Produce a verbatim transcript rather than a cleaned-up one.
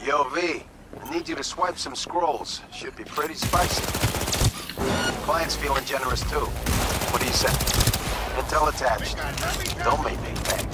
Yo, V, I need you to swipe some scrolls. Should be pretty spicy. Client's feeling generous too. What do you say? Intel attached. Don't make me beg.